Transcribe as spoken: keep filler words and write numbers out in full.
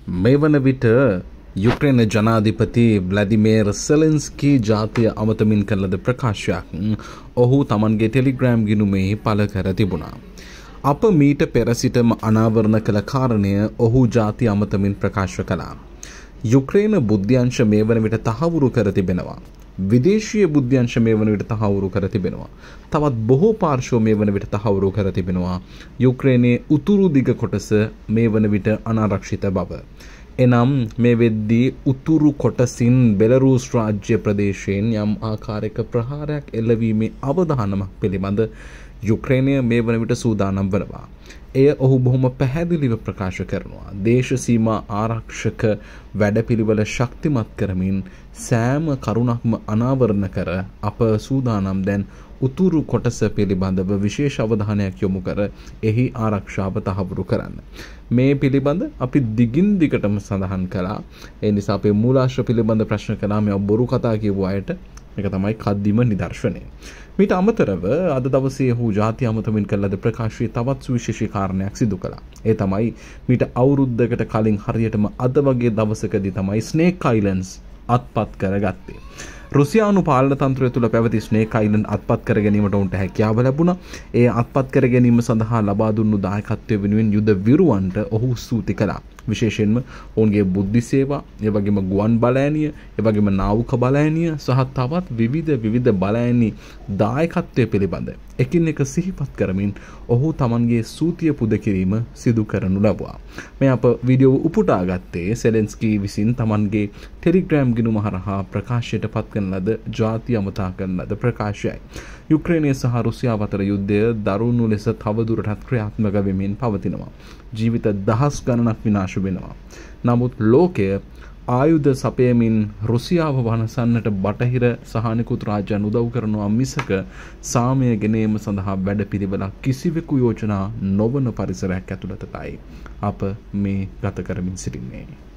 මේ වන විට යුක්‍රේන ජනාධිපති ව්ලාදිමිර් සෙලෙන්ස්කී ජාතිය අමතමින් කළ ලද ප්‍රකාශයක් ඔහු තමන්ගේ ටෙලිග්‍රෑම් ගිණුමේ පළ කර තිබුණා. අප මීට පෙර සිටම අනාවරණ කළ කාරණය ඔහු ජාතිය අමතමින් ප්‍රකාශ කළා. යුක්‍රේන බුද්ධ්‍යංශ මේ වන විට තහවුරු කර තිබෙනවා. විදේශීය බුද්ධ්‍යංශ මේ වන විට තහවුරු කර තිබෙනවා. තවත් බොහෝ පාර්ශ්ව මේ වන විට තහවුරු කර තිබෙනවා. යුක්‍රේනයේ උතුරු දිග කොටස මේ වන විට අනාරක්ෂිත බව. එනම් මේ වෙද්දී උතුරු කොටසින් බෙලරුස් රාජ්‍ය ප්‍රදේශයෙන් යම් ආකාරයක ප්‍රහාරයක් එල්ලවීමේ අවධානමක් පිළිබඳ යුක්‍රේනය මේ වන විට සූදානම් වනවා. එය ඔහු බොහොම පැහැදිලිව ප්‍රකාශ කරනවා. දේශ සීමා ආරක්ෂක වැඩපිළිවෙල ශක්තිමත් කරමින් සෑම කරුණක්ම අනාවරණ කර අප සූදානම් දැන් උතුරු කොටස පිළිබඳව විශේෂ අවධානයක් යොමු කර එහි ආරක්ෂාව තහවුරු කරන්න. මේ පිළිබඳ අපි දිගින් දිගටම සඳහන් කළා. ඒ නිසා අපේ මූලාශ්‍ර පිළිබඳ ප්‍රශ්න කළා. මේ බොරු කතා කියපු අයට මේක තමයි කද්දිම නිදර්ශනය. මීට අමතරව අද දවසේ ඔහු ජාතිය අමතමින් කළ ලද ප්‍රකාශයේ තවත් සුවිශේෂී කාරණයක් සිදු කළා. ඒ තමයි මීට අවුරුද්දකට කලින් හරියටම අද වගේ දවසකදී තමයි ස්නේක් අයිලන්ඩ්ස් අත්පත් කරගත්තේ. රුසියානු පාලන තන්ත්‍රය තුළ පැවති ස්නේක් අයිලන්ඩ් අත්පත් කර ගැනීමට ඔවුන්ට හැකියාව ලැබුණා. ඒ අත්පත් කර ගැනීම සඳහා ලබා දුන්නු දායකත්වය වෙනුවෙන් යුද විරුවන්ට ඔහු ස්තුති කළා. විශේෂයෙන්ම ඔවුන්ගේ බුද්ධි සේවා, ඒ වගේම ගුවන් බලෑනිය, ඒ වගේම නාවික බලෑනිය සහ තවත් විවිධ විවිධ බලෑනි දායකත්වය පිළිබඳ එකින් එක සිහිපත් කරමින් ඔහු තමන්ගේ ස්තුතිය පුද කිරීම සිදු කරනු ලැබුවා. මේ අප වීඩියෝ උපුටා ගත්තේ සෙලෙන්ස්කී විසින් තමන්ගේ ටෙලිග්‍රෑම් ගිණුම හරහා ප්‍රකාශයට පත් කරන ලද ජාතිය අමතා කරන ලද ප්‍රකාශයයි. යුක්‍රේනය සහ රුසියාව අතර යුද්ධය දරුණු ලෙස තවදුරටත් ක්‍රියාත්මක වෙමින් පවතිනවා. ජීවිත දහස් ගණනක් විනාශ වෙනවා. නමුත් ලෝකය ආයුධ සපයමින් රුසියාව වනසන්නට බටහිර සහනිකුත් රාජ්‍යයන් උදව් කරනවා මිසක සාමය ගෙනීම සඳහා වැඩපිළිවෙලක් කිසිවෙකු යෝජනා නොවන පරිසරයක් ඇතුළතයි අප මේ ගත කරමින් සිටින්නේ.